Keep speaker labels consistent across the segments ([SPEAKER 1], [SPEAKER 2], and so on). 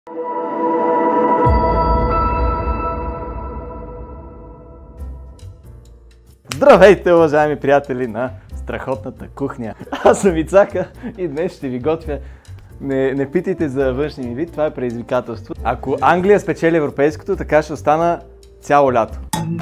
[SPEAKER 1] Здравейте, уважаеми приятели на страхотната кухня! Аз съм Ицака и днес ще ви готвя. Не питайте за външния ми вид, това е предизвикателство. Ако Англия спечели европейското, така ще остана цяло лято.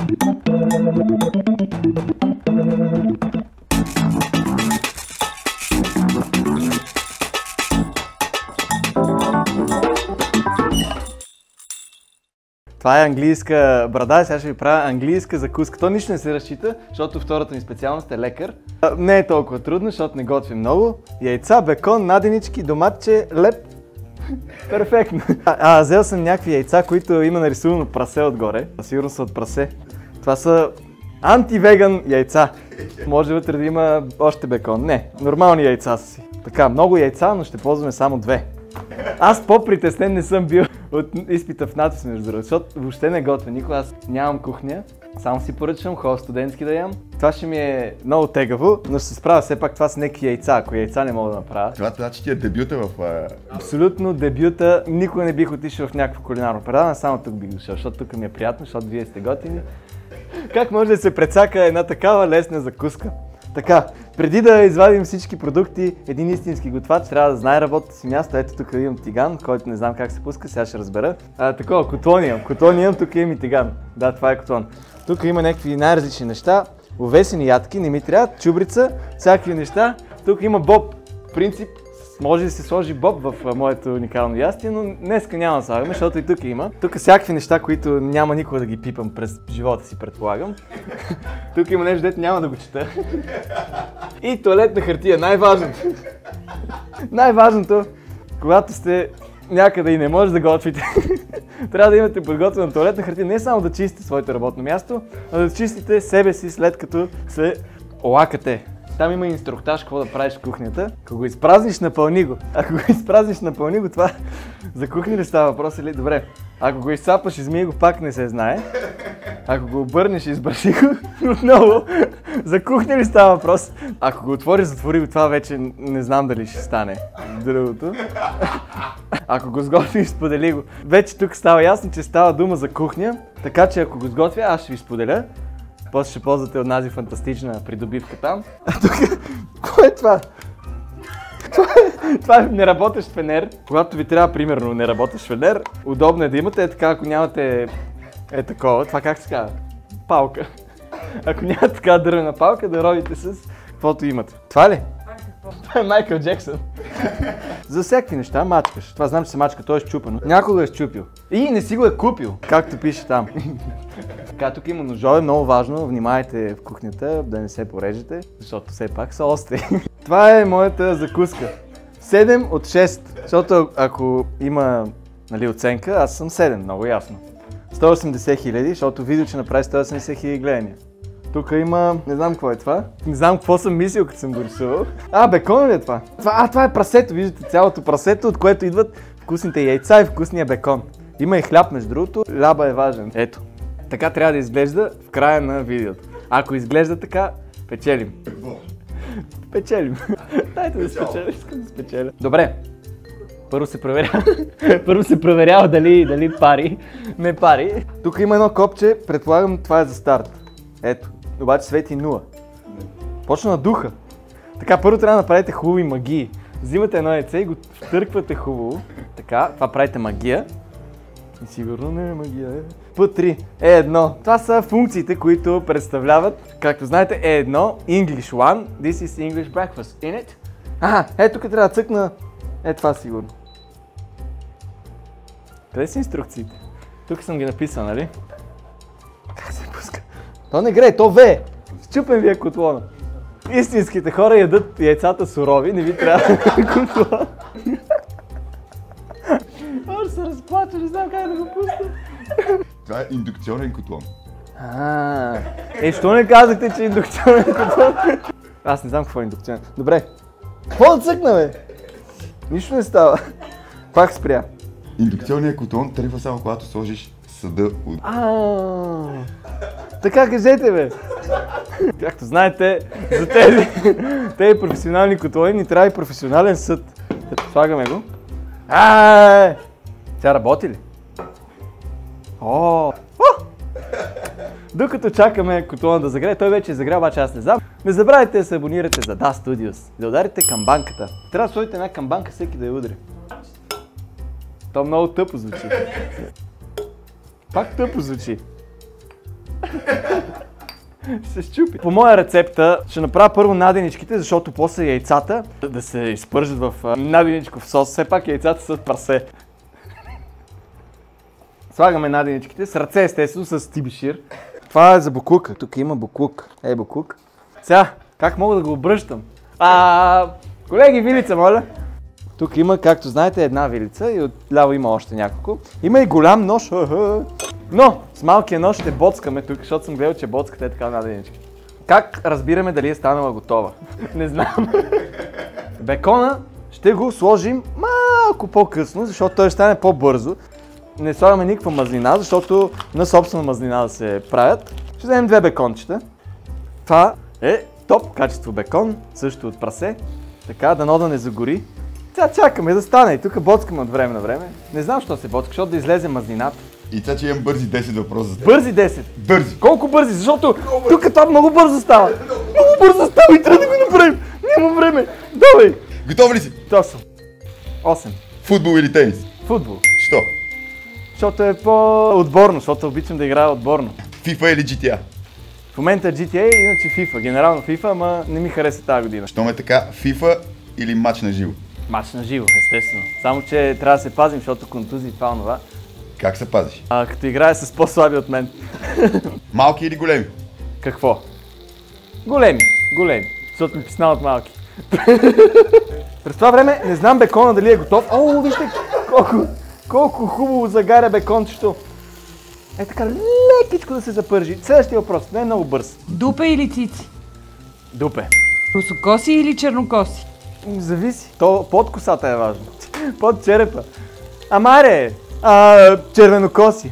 [SPEAKER 1] Това е английска брада, сега ще ви правя английска закуска. То нищо не се разчита, защото втората ми специалност е лекар. Не е толкова трудно, защото не готвим много. Яйца, бекон, наденички, доматче, леп. Перфектно. Взел съм някакви яйца, които има нарисувано прасе отгоре. Сигурно са от прасе. Това са антивеган яйца. Може вътре да има още бекон. Не, нормални яйца са си. Така, много яйца, но ще ползваме само две. Аз по-притеснен не съм бил от изпита в НАТФИЗ, между другото, защото въобще не готвя никога, аз нямам кухня, само си поръчвам, ходя студентски да ям. Това ще ми е много тегаво, но ще се справя, все пак това са някакви яйца, ако яйца не мога да направя.
[SPEAKER 2] Това значи ти е дебюта в...
[SPEAKER 1] Абсолютно дебюта, никога не бих отишъл в някакво кулинарно предаване, само тук бих дошъл, защото тук ми е приятно, защото вие сте готини. Как може да се прецака една такава лесна закуска? Така, преди да извадим всички продукти, един истински готвач трябва да знае работата си място. Ето тук имам тиган, който не знам как се пуска, сега ще разбера. Такова, котлон имам, тук имам и тиган. Да, това е котлон. Тук има някакви най-различни неща, увесени ядки, не ми трябва, чубрица, всякакви неща. Тук има боб, принцип, може да се сложи боб в моето уникално ястие, но днеска няма да слагаме, защото и тук има. Тук всякакви неща, които няма никога да ги пипам през живота си, предполагам. Тук има нещо, дето няма да го чета. И тоалетна хартия, най-важното. Най-важното, когато сте някъде и не може да готвите, трябва да имате подготвена тоалетна хартия, не само да чистите своето работно място, а да чистите себе си след като се лакате. Там има инструктаж какво да правиш в кухнята. Ако го изпразниш, напълни го. Ако го изпразниш, напълни го, това за кухня ли става въпрос или? Добре. Ако го изцапаш, измий го, пак не се знае. Ако го обърнеш, избърши го, отново. За кухня ли става въпрос? Ако го отвориш, затвори го, това вече не знам дали ще стане. Другото. Ако го сготвиш, сподели го. Вече тук става ясно, че става дума за кухня, така че ако го сготвя, аз ще ви споделя. После ще ползвате от тази фантастична придобивка там. А тук, какво е това? Това е неработещ фенер. Когато ви трябва, примерно, неработещ фенер, удобно е да имате, така, ако нямате такова, това как се казва? Палка. Ако нямате така дървена палка, да робите с каквото имате. Това ли? Това е Майкъл Джексън. За всякакви неща мачкаш. Това знам, че се мачка, то е счупено. Някога е счупил. И не си го е купил, както пише там. Така, тук има ножове, много важно, внимайте в кухнята да не се порежете, защото все пак са остри. Това е моята закуска. 7 от 6, защото ако има оценка, аз съм 7, много ясно. 180 хиляди, защото видео, че направи 180 хиляди гледания. Тук има, не знам какво е това. Не знам какво съм мислил, като съм го рисувал. Бекон ли е това? Това е прасето, виждате цялото прасето, от което идват вкусните яйца и вкусния бекон. Има и хляб, между другото, хляба е важен. Ето. Така трябва да изглежда в края на видеото. Ако изглежда така, печелим. Печелим. Дайте да спечеля, искам да спечеля. Добре. Първо се проверява дали пари, не пари. Тук има едно копче, предполагам това е за старт. Ето, обаче свети 0. Почна на духа. Така, първо трябва да направите хубави магии. Взимате едно яйце и го втърквате хубаво. Така, това правите магия. И сигурно не е магия. Път 3. Е1. Това са функциите, които представляват, както знаете, Е1, English 1. This is English breakfast. In it? Тук трябва да цъкна. Това сигурно. Къде са инструкциите? Тук съм ги написал, нали? Как се пуска? То не грее, то вее. Счупен ви е котлона. Истинските хора ядат яйцата сурови, не ви трябва котлон. Ще се разплача, не знам как да го пусна.
[SPEAKER 2] Това е индукционен котлон.
[SPEAKER 1] Що не казахте, че е индукционен котлон? Аз не знам какво е индукционен. Добре. Какво да цъкна, бе? Нищо не става. Пак спря.
[SPEAKER 2] Индукционният котлон тръгва само когато сложиш съда от...
[SPEAKER 1] Така кажете, бе! Както знаете, за тези професионални котлони ни трябва и професионален съд. Слагаме го. Тя работи ли? О! Докато чакаме котона да загрее, той вече е загрял, обаче аз не знам. Не забравяйте да се абонирате за DA Studios, да ударите камбанката. Трябва да сложите една камбанка, всеки да я удари. То много тъпо звучи. Пак тъпо звучи. Ще се щупи. По моя рецепта ще направя първо наденичките, защото после яйцата да се изпържат в наденичков сос. Все пак яйцата са парсе. Слагаме наденичките с ръце, естествено, с тибишир. Това е за буклука. Тук има буклук. Ей, буклук. Сега, как мога да го обръщам? Колеги, вилица, моля. Тук има, както знаете, една вилица и отляво има още няколко. Има и голям нож. Но с малкия нож ще боцкаме тук, защото съм гледал, че боцката е така наденички. Как разбираме дали е станала готова? Не знам. Бекона ще го сложим малко по-късно, защото той ще стане по-бързо. Не слагаме никаква мазнина, защото на собствена мазнина да се правят. Ще вземем 2 бекончета. Това е топ качество бекон, също от прасе. Така, дано да не загори. Сега чакаме да стане и тук боцкаме от време на време. Не знам защо се боцка, защото да излезе мазнината.
[SPEAKER 2] И сега, че имам бързи 10 въпроса за теб.
[SPEAKER 1] Бързи 10?
[SPEAKER 2] Бързи!
[SPEAKER 1] Колко бързи? Защото тук това много бързо става. Много бързо става и трябва да го направим. Няма време. Давай!
[SPEAKER 2] Готов ли си?
[SPEAKER 1] Това съм. 8.
[SPEAKER 2] Футбол или тенис?
[SPEAKER 1] Футбол.
[SPEAKER 2] Що?
[SPEAKER 1] Защото е по-отборно, защото обичам да играя отборно.
[SPEAKER 2] FIFA или GTA?
[SPEAKER 1] В момента GTA, иначе FIFA. Генерално FIFA, ама не ми хареса тази година.
[SPEAKER 2] Що ме така, FIFA или матч на живо?
[SPEAKER 1] Мач на живо, естествено. Само, че трябва да се пазим, защото контузии това онова.
[SPEAKER 2] Как се пазиш?
[SPEAKER 1] Като играе с по-слаби от мен.
[SPEAKER 2] Малки или големи?
[SPEAKER 1] Какво? Големи, защото ми писна от малки. През това време не знам бекона дали е готов. О, вижте колко хубаво загаря бекончето. Е така лекичко да се запържи. Следващия въпрос, не е много бърз.
[SPEAKER 3] Дупе или цици?
[SPEAKER 1] Дупе.
[SPEAKER 3] Русокоси или чернокоси?
[SPEAKER 1] Зависи. То под косата е важно. Под черепа. Амаре! Червенокоси.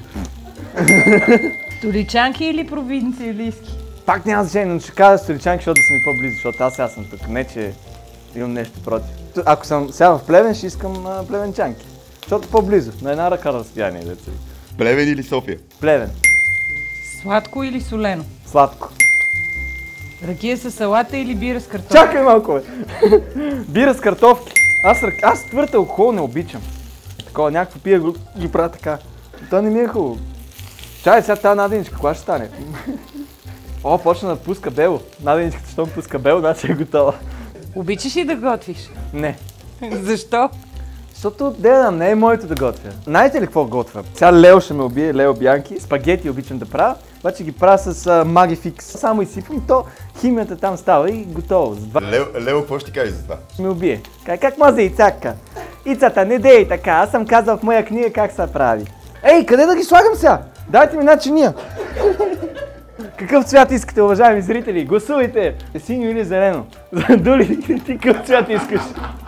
[SPEAKER 3] Столичанки или провинциалистки?
[SPEAKER 1] Пак няма значение, но ще кажа столичанки, защото да са ми по-близо, защото аз съм тук. Не, че имам нещо против. Ако съм сега в Плевен, ще искам плевенчанки. Защото по-близо, на една ръка разстояние. Деца.
[SPEAKER 2] Плевен или София?
[SPEAKER 1] Плевен.
[SPEAKER 3] Сладко или солено?
[SPEAKER 1] Сладко.
[SPEAKER 3] Ракия с салата или бира с картофи?
[SPEAKER 1] Чакай малко, бе! Бира с картофки. Аз твърд алкохол не обичам. Такова, някакво пия ги правя така. То не ми е хубаво. Чай, сега тази наденичка, кога ще стане? О, почна да пуска бело. Наденичката, щом пуска бело, значи е готова.
[SPEAKER 3] Обичаш ли да готвиш?
[SPEAKER 1] Не.
[SPEAKER 3] Защо?
[SPEAKER 1] Защото не е моето да готвя. Знаете ли какво готвя? Сега Лео ще ме убие, Лео Бянки. Спагети обичам да правя, обаче ги правя с Magifix. Само изсипвам, то химията там става и готово.
[SPEAKER 2] Лео, какво ще ти кажеш за това?
[SPEAKER 1] Ме убие. Как може Ицака? Ицата, не дей така, аз съм казал в моя книга как се прави. Ей, къде да ги слагам сега? Дайте ми една чиния. Какъв цвят искате, уважаеми зрители? Гласувайте! Синьо или зелено? Дули, ти какъв цвят искаш?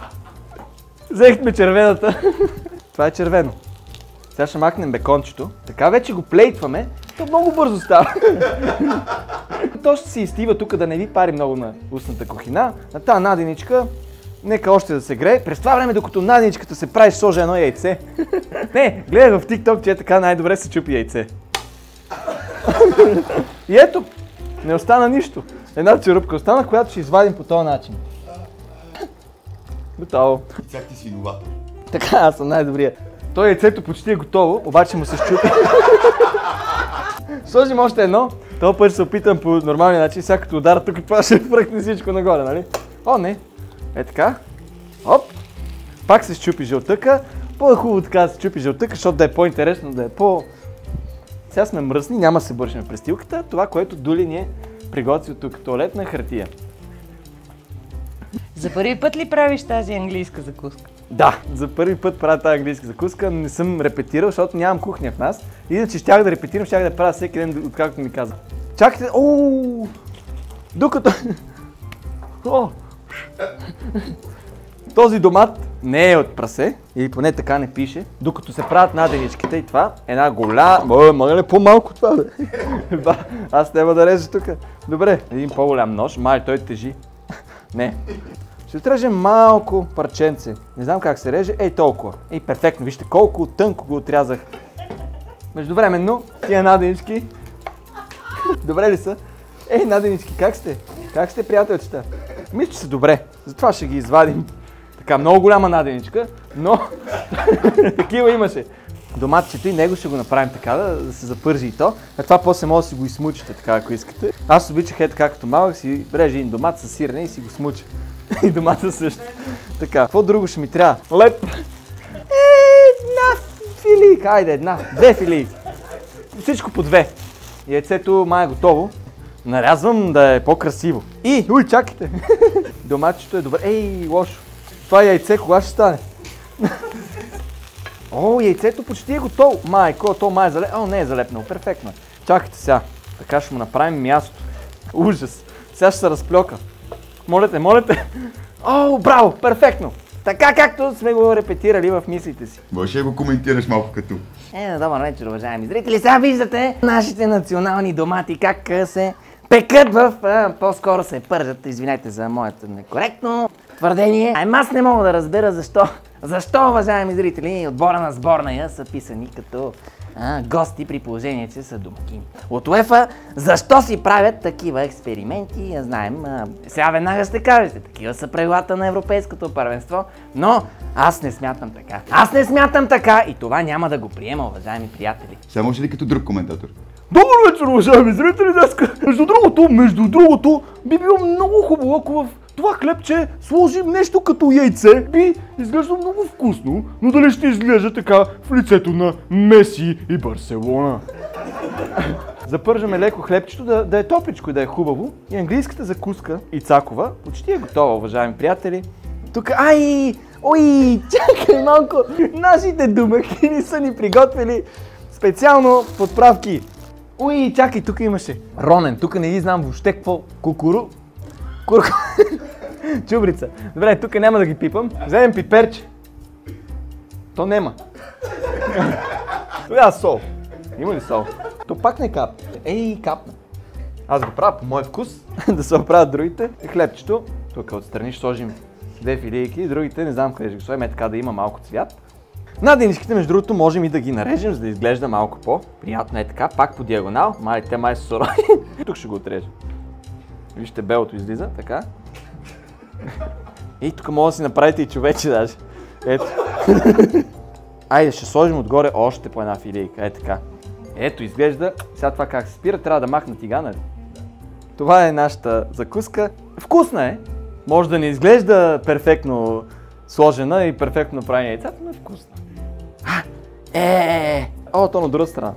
[SPEAKER 1] Взехме червената. Това е червено. Сега ще махнем бекончето. Така вече го плейтваме. То много бързо става. То ще се изтива тук да не ви пари много на устната кухина. На тази наденичка, нека още да се грее. През това време, докато наденичката се прави, ще сложа едно яйце. Не, гледах в TikTok, че е така най-добре се чупи яйце. И ето, не остана нищо. Една черупка остана, която ще извадим по този начин. Готово.
[SPEAKER 2] Сега ти си иноватор.
[SPEAKER 1] Така, аз съм най-добрия. То яйцето почти е готово, обаче му се щупи. Сложим още едно. Това път ще се опитам по нормалния начин, сега като удара тук и това ще фръкне всичко нагоре, нали? О, не. Е така. Оп. Пак се щупи жълтъка. По-хубаво така да се щупи жълтъка, защото да е по-интересно, да е по... Сега сме мръсни, няма да се бършим престилката. Това, което Дули ни е приготвил тук, туалетна хартия.
[SPEAKER 3] За първи път ли правиш тази английска закуска?
[SPEAKER 1] Да, за първи път правя тази английска закуска. Не съм репетирал, защото нямам кухня в нас. Иначе щях да репетирам, щях да правя всеки ден, откакто ми каза. Чакайте, докато... Този домат не е от прасе, или поне така не пише, докато се правят наденичките и това, една голяма... Мале по-малко това, бе. Аз няма да режа тук. Добре, един по-голям нож, май той тежи. Не. Ще отрежем малко парченце. Не знам как се реже. Ей толкова. Ей перфектно. Вижте колко тънко го отрязах. Междувременно, тия наденички. Добре ли са? Ей, наденички, как сте? Как сте, приятелчета? Мисля, че са добре. Затова ще ги извадим. Така, много голяма наденичка, но такива имаше. Доматчето и него ще го направим така, да се запържи и то. А това после може да си го измучите така, ако искате. Аз обичах така като малък, си режа един домат с сирене и си го смуча. И домата също. Така, какво друго ще ми трябва? Леп. Една филийка, айде две филии. Всичко по две. Яйцето май е готово. Нарязвам да е по-красиво. Уй, чакайте. Доматчето е добре. Ей, лошо. Това яйце кога ще стане? О, яйцето почти е готово. Майко, то май е залепнало. О, не е залепнало. Перфектно. Чакайте сега. Така ще му направим място. Ужас. Сега ще се разплёка. Молете. О, браво, перфектно. Така както сме го репетирали в мислите си.
[SPEAKER 2] Може да го коментираш малко като.
[SPEAKER 1] Добър вечер, уважаеми зрители. Сега виждате нашите национални домати как се пекат по-скоро се пържат. Извинете за моето некоректно твърдение. Аз не мога да разбера защо, уважаеми зрители, отбора на сборная са писани като гости при положение, че са домакини. От УЕФА, защо си правят такива експерименти, знаем. Сега веднага ще кажете, такива са правилата на Европейското първенство, но аз не смятам така и това няма да го приема, уважаеми приятели.
[SPEAKER 2] Сега може ли като друг коментатор?
[SPEAKER 1] Добър вечер, уважаеми зрители, днеска. Между другото, би било много хубаво, ако в това хлебче сложим нещо като яйце, би изглежда много вкусно, но дали ще изглежда така в лицето на Меси и Барселона? Запържаме леко хлебчето да е топличко и да е хубаво. И английската закуска Ицакова почти е готова, уважаеми приятели. Тук, чакай малко, нашите домакини са ни приготвили специално подправки. Чакай, тук имаше ронен, тук не ги знам въобще какво, чубрица. Добре, тук няма да ги пипам. Вземем пиперче. То нема. Тогава сол. Има ли сол? То пак не капна. Капна. Аз го правя по мой вкус, да се оправят другите. Хлебчето, тук отстрани ще сложим две филийки, другите не знам къде ще ги сложим, така да има малко цвят. Наденичките, между другото, можем и да ги нарежем, за да изглежда малко по-приятно. Така, пак по диагонал. Те май са сурови. Тук ще го отрежем. Вижте, белото излиза, така. И тук може да си направите и човече даже. Ето. Айде, ще сложим отгоре още по една филийка. Така. Ето, изглежда. Сега това как се спира, трябва да махна тигана. Това е нашата закуска. Вкусна е. Може да не изглежда перфектно сложена и перфектно направена яйцата, но е вкусна. То на друга страна.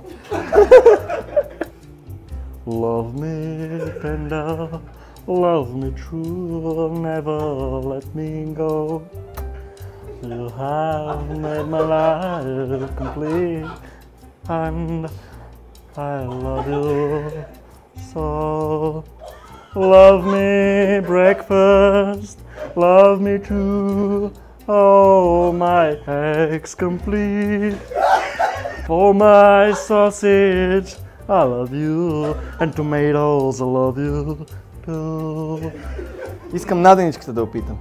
[SPEAKER 1] Love me tender, love me true, never let me go. You have made my life complete, and I love you so. Love me breakfast, love me too, oh my eggs complete. For my sausage, I love you, and tomatoes, I love you too. Искам наденичката да опитам.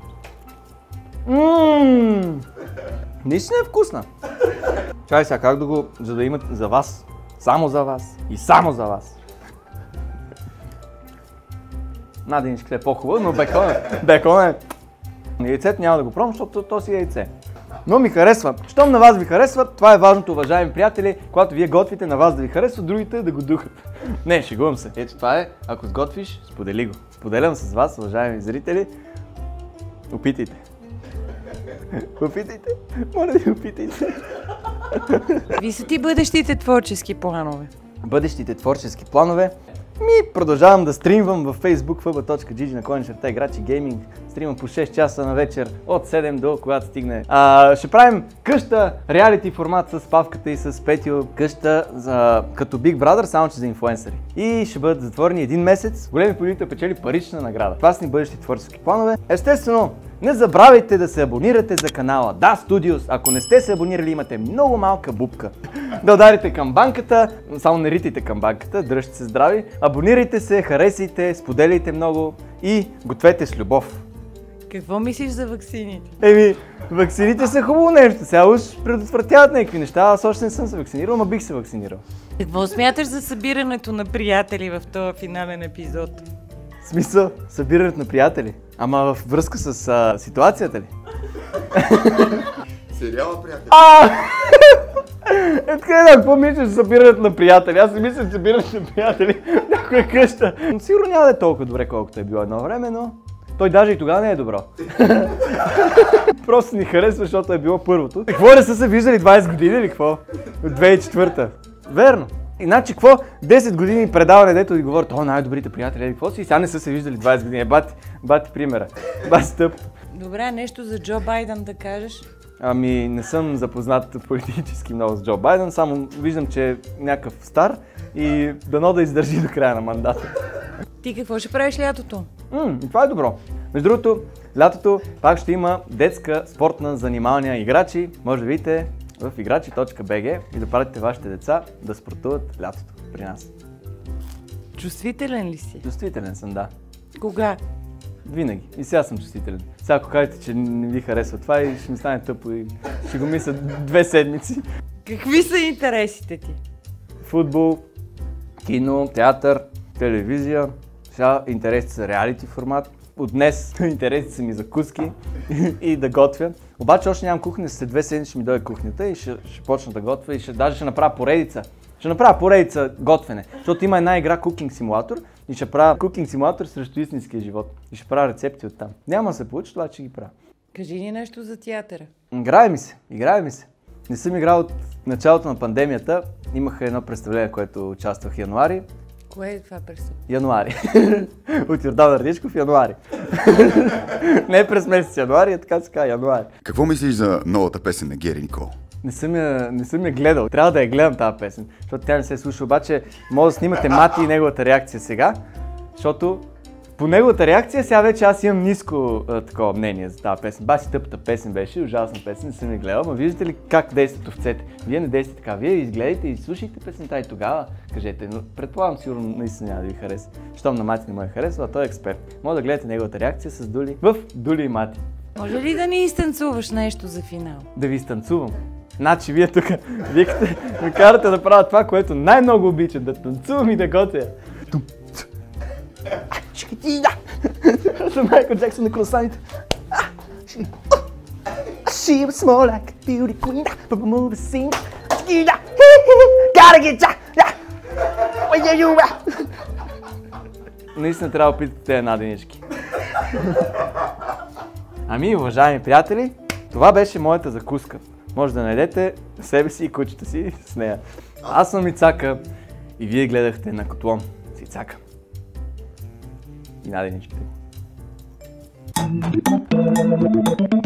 [SPEAKER 1] Наистина е вкусна. Чай сега как да го, за да имат за вас, само за вас и само за вас. Наденичката е по-хубава, но бекон е. Яйцето няма да го пробвам, защото то си е яйце. Но ми харесва. Щом на вас ви харесва, това е важното, уважаеми приятели. Когато вие готвите, на вас да ви харесва, другите да го духат. Не, шегувам се. Ето това е. Ако сготвиш, сподели го. Споделям с вас, уважаеми зрители. Опитайте. Опитайте. Моля ви, опитайте.
[SPEAKER 3] Какви са ти бъдещите творчески планове?
[SPEAKER 1] Бъдещите творчески планове? Продължавам да стримвам във Facebook fb.gg/играчи гейминг. Стримам по 6 часа на вечер от 7 до когато стигне. Ще правим къща, реалити формат с Павката и с Петио. Къща като Big Brother, само че за инфлуенсъри. И ще бъдат затворени един месец. Големи победител печели парична награда. Това са ни бъдещи творчески планове. Естествено, не забравяйте да се абонирате за канала Да Studios. Ако не сте се абонирали, имате много малка бубка. Да ударите към банката, само не ритайте към банката, дръжте се здрави. Абонирайте се, харесайте, споделяйте много и гответе с любов.
[SPEAKER 3] Какво мислиш за ваксините?
[SPEAKER 1] Еми, ваксините са хубаво нещо, сега уж предотвратяват някакви неща, аз още не съм се вакцинирал, ама бих се вакцинирал.
[SPEAKER 3] Какво смяташ за събирането на приятели в този финален епизод?
[SPEAKER 1] В смисъл, събирането на приятели. Ама във връзка с ситуацията ли?
[SPEAKER 2] Сериала, приятели.
[SPEAKER 1] Така да, какво мислиш за събирането на приятели? Аз не мисля, че събирането на приятели в някоя къща. Сигурно няма да е толкова добре, колкото е било едно време, но той даже и тогава не е добро. Просто ни харесва, защото е било първото. Какво не са се виждали 20 години или какво? От 2004-та. Верно. Иначе какво? 10 години предаване, дето ви говорят, най-добрите приятели, какво си? И сега не са се виждали 20 години. Бати примера. Бати тъп.
[SPEAKER 3] Добре, нещо за Джо Байден да кажеш?
[SPEAKER 1] Ами не съм запознат политически много с Джо Байден, само виждам, че е някакъв стар и дано да издържи до края на мандата.
[SPEAKER 3] Ти какво ще правиш лятото?
[SPEAKER 1] Това е добро. Между другото, лятото пак ще има детска спортна занималния играчи. Може да видите в играчи.bg и да пратите вашите деца да спортуват лятото при нас.
[SPEAKER 3] Чувствителен ли си?
[SPEAKER 1] Чувствителен съм, да.
[SPEAKER 3] Кога?
[SPEAKER 1] Винаги. И сега съм чувствителен. Сега ако кажете, че не ви харесва това и ще ми стане тъпо и ще го мисля 2 седмици.
[SPEAKER 3] Какви са интересите ти?
[SPEAKER 1] Футбол, кино, театър, телевизия. Сега интересите са реалити формат. От днес интересите са ми закуски и да готвя. Обаче още нямам кухня, след 2 седмици ще ми дойде кухнята и ще почна да готвя и даже ще направя поредица. Ще направя поредица готвене, защото има една игра Cooking Simulator и ще правя Cooking Simulator срещу истинския живот. И ще правя рецепти оттам. Няма да се получи, това ще ги правя.
[SPEAKER 3] Кажи ни нещо за театъра.
[SPEAKER 1] Играе ми се. Не съм играл от началото на пандемията. Имах едно представление, което участвах в януари.
[SPEAKER 3] Кое е това представление?
[SPEAKER 1] Януари. От Йордан Ардичков януари. Не през месец януари, а така се казва януари.
[SPEAKER 2] Какво мислиш за новата песен на Гери Никол?
[SPEAKER 1] Не съм я гледал. Трябва да я гледам тази песен, защото тя не се слуша. Обаче може да снимате Мати и неговата реакция сега, защото по неговата реакция сега вече аз имам ниско такова мнение за тази песен. Баси тъпата песен беше, ужасна песен, не съм я гледал, но виждате ли как действат овцете? Вие не действате така, вие изгледайте и слушайте песента и тогава кажете, но предполагам сигурно наистина няма да ви хареса. Щом на Мати не му е харесва, а той е експерт. Може да гледате неговата реакция с Дули в Дули и Мати.
[SPEAKER 3] Може ли да ни изтанцуваш нещо за финал?
[SPEAKER 1] Да ви изтанцувам. Значи вие тук викате, ме карате да правя това, което най-много обичам, да танцувам и да готвя. За Майкъл Джексън на кросаните. She was more like a beauty queen from a movie scene. Gotta get ya! Where you at? Наистина трябва да опитате тези наденички. Ами, уважаеми приятели, това беше моята закуска. Може да найдете себе си и кучета си с нея. Аз съм Ицака и вие гледахте на Котлон с Ицака. И наденичките.